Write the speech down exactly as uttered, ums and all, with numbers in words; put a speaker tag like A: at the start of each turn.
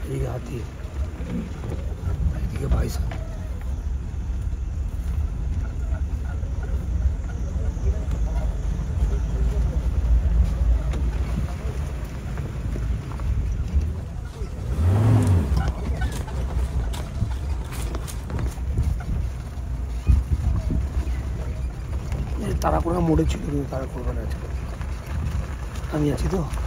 A: এদিকে হাতি, এদিকে বাইসন। তারা করে মোড়ে ছিল, কিন্তু তারা করবে না আজকে। আমি আছি তো।